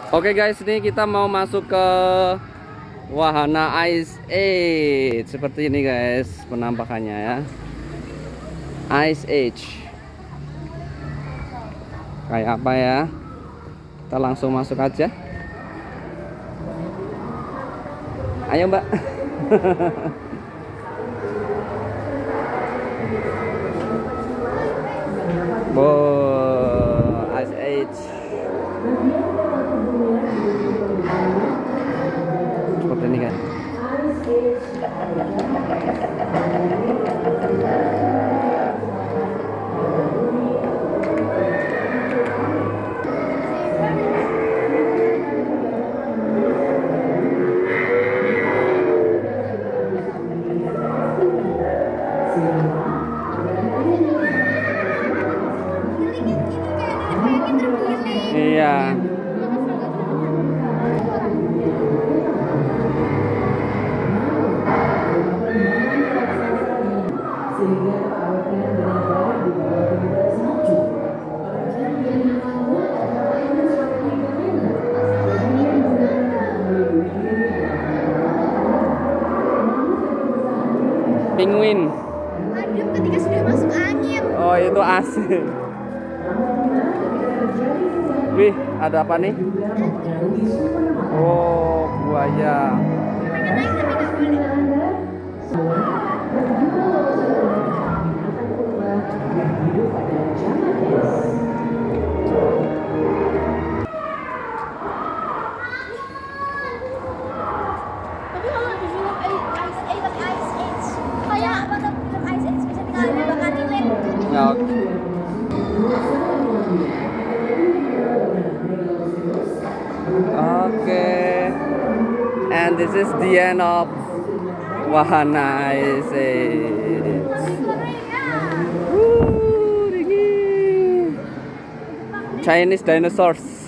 Oke guys, ini kita mau masuk ke wahana Ice Age. Seperti ini guys penampakannya ya. Ice Age. Kayak apa ya? Kita langsung masuk aja. Ayo Mbak. Wow, Ice Age. Seperti ini kan. Iya. Penguin. Adem ketika sudah masuk angin. Oh, itu asik. Wih, ada apa nih? Oh, buaya. Pengen naik tapi nggak boleh. Tapi kalau di film Ice Age kayak apa tuh film Ice Age bisa tinggal ada bakar lilin. Ya, oke. Okay, and this is the end of wahana Ice Age. Chinese dinosaurs.